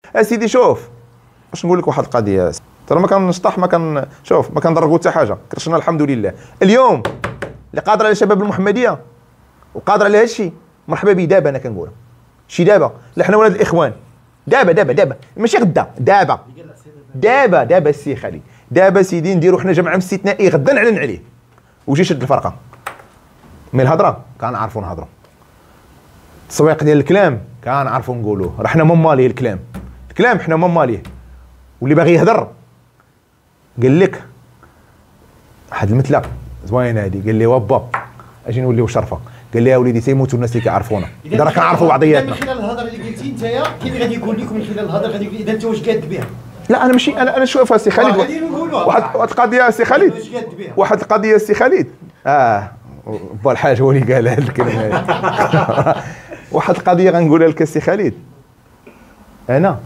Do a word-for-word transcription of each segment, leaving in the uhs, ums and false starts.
اسيدي شوف باش نقول لك واحد القضيه، ترى ما كنشطح ما كان شوف ما كنضرقوا حتى حاجه، كرشنا الحمد لله. اليوم اللي قادر على شباب المحمديه وقادر على هذا الشيء مرحبا به. دابا انا كنقولها شي دابا لا حنا ولاد الاخوان، دابا دابا دابا ماشي غدا، دابا دابا دابا السي خالد، دابا سيدي نديروا حنا جمع استثنائي غدا نعلن عليه وجي شد الفرقه. من الهضره كنعرفوا نهضروا، التسويق ديال الكلام كنعرفوا نقولوه، راه حنا مماليه الكلام، الكلام حنا مماليه. واللي باغي يهضر قال لك واحد المثله زوينه هذه، قال لي وابا اجي نوليو شرفه، قال لي يا وليدي تيموتوا الناس اللي كيعرفونا، اذا راه كنعرفوا بعضياتنا. من خلال الهضره اللي قلتي انت كيف غادي يقول لك من خلال الهضره غادي يقول اذا انت واش قاد بها؟ لا انا ماشي انا انا شوف السي خالد واحد واحد القضيه السي خالد، واحد القضيه السي خالد اه با الحاج هو اللي قال هذه الكلمه هذه. واحد القضيه غنقولها لك السي خالد، انا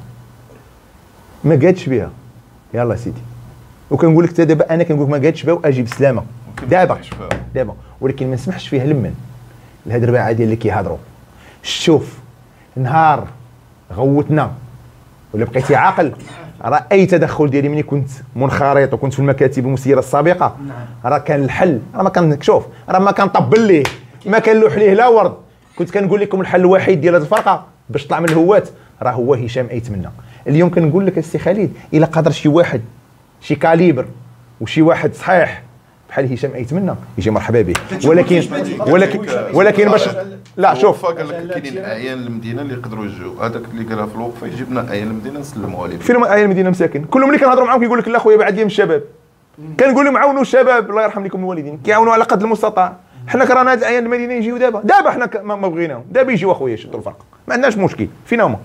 ما قادش بها يلا سيدي، وكنقول لك حتى دابا انا كنقول لك ما قادش بها واجي بسلامه دابا دابا، ولكن ما نسمحش فيها لمن لهاد الرباعه ديال اللي كيهضروا. شوف نهار غوتنا ولا بقيتي عاقل، راه اي تدخل ديالي ملي كنت منخرط وكنت في المكاتب المسيره السابقه راه كان الحل، راه ما كان شوف راه ما كنطبل ليه ما كنلوح ليه لا ورد. كنت كنقول لكم الحل الوحيد ديال هذه الفرقه باش تطلع من الهوات راه هو هشام ايتمنى. اليوم كنقول لك السي خالد الا قدر شي واحد شي كاليبر وشي واحد صحيح بحال هشام ايتمنى يجي مرحبا به، ولكن ولكن ولكن باش لا شوف قال لك كاينين اعيان المدينه اللي يقدروا يجيو، هذاك اللي قالها في الوقفه يجيب لنا اعيان المدينه نسلموا عليه. فين اعيان المدينه مساكن؟ كلهم اللي كنهضروا معاهم كيقول لك لا خويا بعد لي من الشباب، كنقول لهم عاونوا الشباب الله يرحم لكم الوالدين، كيعاونوا على قدر المستطاع. حنا كرانا هاد الاعيان المدينه يجيو دابا دابا حنا ما بغيناهم دابا يجيو اخويا يشدوا الفرقه ما عندناش مشكل. فين هما؟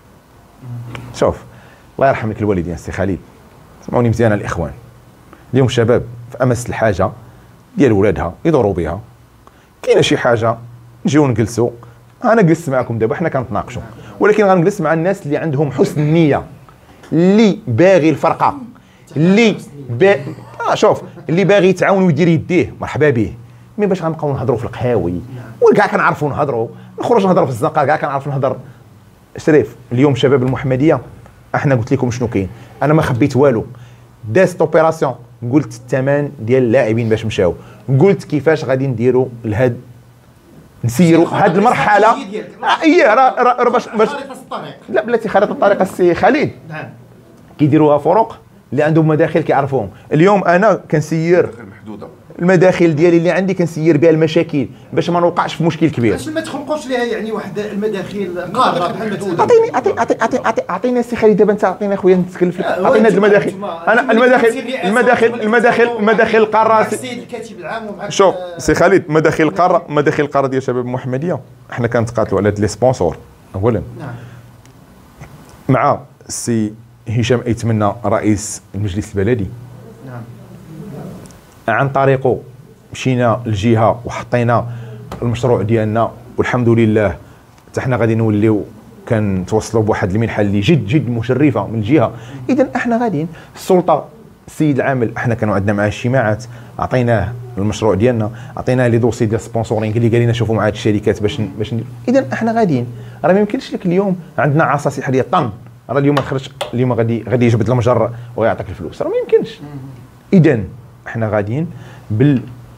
شوف الله يرحم لك الوالدين السي خالد، سمعوني مزيان الاخوان، اليوم الشباب في امس الحاجه ديال ولادها يدوروا بها، كاينه شي حاجه نجيو نجلسوا. انا جلست معكم دابا حنا كنتناقشوا، ولكن غنجلس مع الناس اللي عندهم حسن النيه، اللي باغي الفرقه، اللي با... آه شوف اللي باغي يتعاون ويدير يديه مرحبا به. مي باش غنبقاو نهضروا في القهاوي وكاع كنعرفوا نهضروا، نخرج نهضر في الزنقه كاع كنعرف نهضر. شريف اليوم شباب المحمديه احنا قلت لكم شنو كاين، انا ما خبيت والو، دازت اوبيراسيون، قلت الثمن ديال اللاعبين باش مشاو، قلت كيفاش غادي نديروا لهاد نسيروا هاد المرحله. اييه راه باش باش لا بلاتي خريطه الطريق السي خالد نعم كيديروها فروق اللي عندهم مداخل كيعرفوهم. اليوم انا كنسير محدوده المداخل ديالي اللي عندي كنسير بها المشاكل باش ما نوقعش في مشكل كبير. باش ما تخلقوش ليها يعني واحد المداخل قاره بحال ما اعطيني اعطي اعطي اعطي اعطيني السي خالد دابا انت اعطيني اخويا نتكلف لك، اعطينا هاد المداخل. انا المداخل المداخل المداخل المداخل القاره السيد الكاتب العام ومع شوف سي خالد مداخل القاره مداخل القاره ديال شباب المحمديه احنا كنتقاتلوا على هاد لي سبونسور اولا نعم مع السي هشام ايتمنى رئيس المجلس البلدي نعم عن طريقه مشينا للجهه وحطينا المشروع ديالنا والحمد لله حتى حنا غادي نوليو كنتوصلوا بواحد المنحه اللي جد جد مشرفه من الجهه. اذا احنا غاديين السلطه السيد العامل احنا كانوا عندنا معاه اجتماعات عطيناه المشروع ديالنا، عطيناه لي دوسي ديال سبونسورينغ اللي قال لنا شوفوا مع هاد الشركات باش باش اذا احنا غاديين. راه ما يمكنش لك اليوم عندنا عصا سحريه طن راه اليوم خرج اليوم غادي غادي يجبد المجر ويعطيك الفلوس، راه ما يمكنش. اذا احنا غاديين بال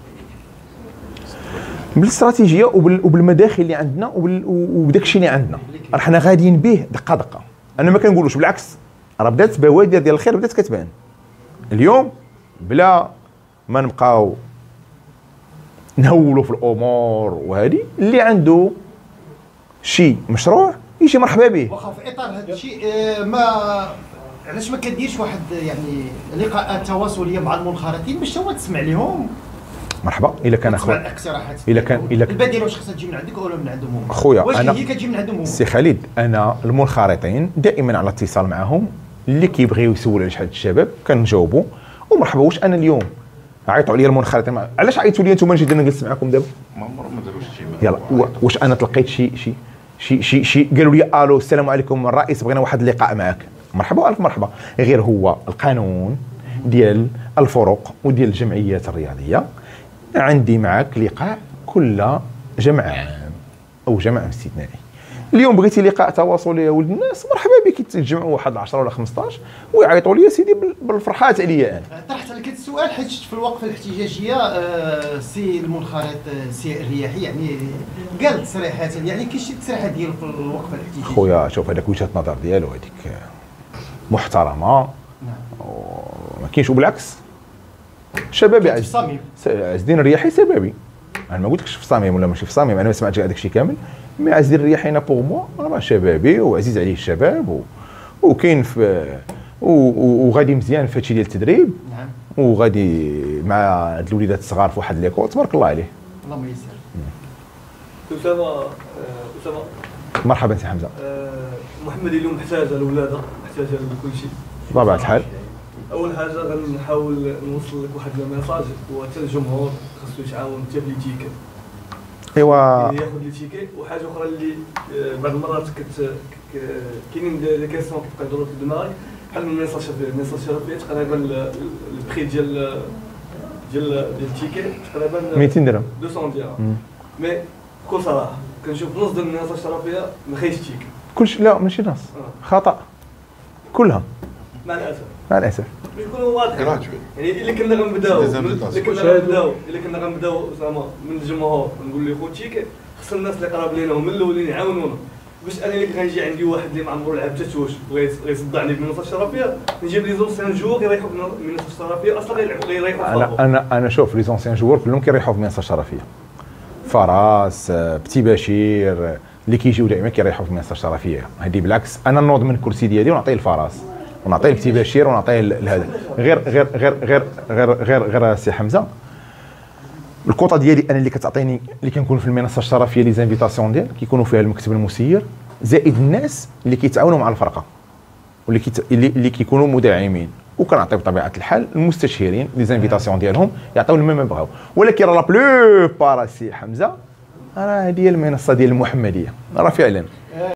بالاستراتيجيه وبال... وبالمداخل اللي عندنا وبال... وبداك الشيء اللي عندنا راه حنا غاديين به دقه دقه. انا ما كنقولوش بالعكس، راه بدات بوادر ديال الخير بدات كتبان اليوم بلا ما نبقاو نهولوا في الامور. وهذه اللي عنده شي مشروع يجي مرحبا به. واخا في اطار هذا الشيء ما علاش ما كديرش واحد يعني لقاءات تواصليه مع المنخرطين باش هو تسمع لهم؟ مرحبا الا كان اخويا الاقتراحات الا كان الا البديله واش خصها تجي من عندك ولا من عندهم هما؟ خويا واش انا هي كتجي من عندهم هما؟ سي خالد انا المنخرطين دائما على اتصال معهم، اللي كيبغيو يسولوا على شحال الشباب كنجاوبوا ومرحبا. واش انا اليوم عيطوا عليا المنخرطين علاش عيطوا لي انتم نجي نجلس معكم دابا؟ ما عمرهم ما داروش شي يلا واش انا تلقيت شي شي شي شي, شي قالوا لي الو السلام عليكم الرئيس بغينا واحد اللقاء معك؟ مرحبا الف مرحبا. غير هو القانون ديال الفروق وديال الجمعيات الرياضيه عندي معك لقاء كل جمع عام او جمع استثنائي. اليوم بغيتي لقاء تواصلي يا ولد الناس، مرحبا بك، تتجمعوا واحد عشرة ولا خمسطاش ويعيطوا لي سيدي بالفرحات عليا انا. طرحت عليك هذا السؤال حيت شفت في الوقفه الاحتجاجيه آه، سي المنخرط آه، سي الرياحي يعني قال تصريحات، يعني كاين شي تصريحات ديالو في الوقفه الاحتجاجيه. خويا شوف هذاك وجهه النظر ديالو هذيك محترمه، نعم. وما كاينش، وبالعكس شبابي عز صميم، عز الدين الرياحي شبابي. انا ما قلتلكش في صميم ولا ماشي في صميم، انا ما سمعتش هذاك الشيء كامل، مي عز الدين الرياحي انا بوغ موا راه شبابي وعزيز عليه الشباب و... وكاين في و... و... وغادي مزيان في هادشي ديال التدريب. نعم. وغادي مع هاد الوليدات الصغار في واحد ليكول تبارك الله عليه. اللهم يسر. أسامة أسامة مرحبا سي حمزه. محمد اليوم محتاج الولاده، محتاج لكل شيء بطبيعه الحال. اول حاجه غنحاول نوصل لك واحد الميساج، هو حتى الجمهور خاصو يتعاون حتى بليتيكي، ايوا يعني ياخذ ليتيكي. وحاجه اخرى اللي آه، بعض المرات كت ك- كاينين دي كيسيون كيبقاو يدوروا في دماغي بحال من ميساج شافيه، الميساج شافيه تقريبا ال- البخي ديال ديال ديال التيكي تقريبا مئتين درهم. مئتين درهم. مي بكل صراحه كنشوف نص ديال الميساج شافيه ما خايش تيكي كلشي لا ماشي نص، خطا كلها مع الاسف. مع الاسف. يكونوا واضحين Gratuit. يعني الا كنا غنبداو Des invitations. الا كنا غنبداو الا كنا غنبداو زعما من الجمهور نقول له خوتي خص الناس اللي قراب لينا هما الاولين يعاونونا، باش انا اللي غنجي عندي واحد اللي ما عمرو لعب حتى توش بغى يصدعني بالمنصه الشرفيه نجيب لي زونسيان جوغ يريحوا بالمنصه الشرفيه اصلا غيلعبوا غيريحوا انا انا انا شوف لي زونسيان جوور كلهم كيريحوا في المنصه الشرفيه. فراس، بتي بشير، اللي كيجيو دائما كيريحوا في المنصه الشرفيه. هذه بالعكس انا نوض من الكرسي ديالي ونعطيه لفراس ونعطيه لبتي بشير ونعطيه لهذا. غير غير غير غير غير غير غير سي حمزه، الكوطه ديالي انا اللي كتعطيني اللي كنكون في المنصه الشرفيه لي زانفيتاسيون ديال كيكونوا فيها المكتب المسير زائد الناس اللي كيتعاونوا مع الفرقه واللي كيت... اللي, اللي كيكونوا مدعمين، وكنعطي بطبيعه الحال المستشيرين لي زانفيتاسيون ديالهم يعطيو لما ما بغاو. ولكن راه لا بلو بار سي حمزه راه هذه هي المنصه ديال المحمديه راه فعلا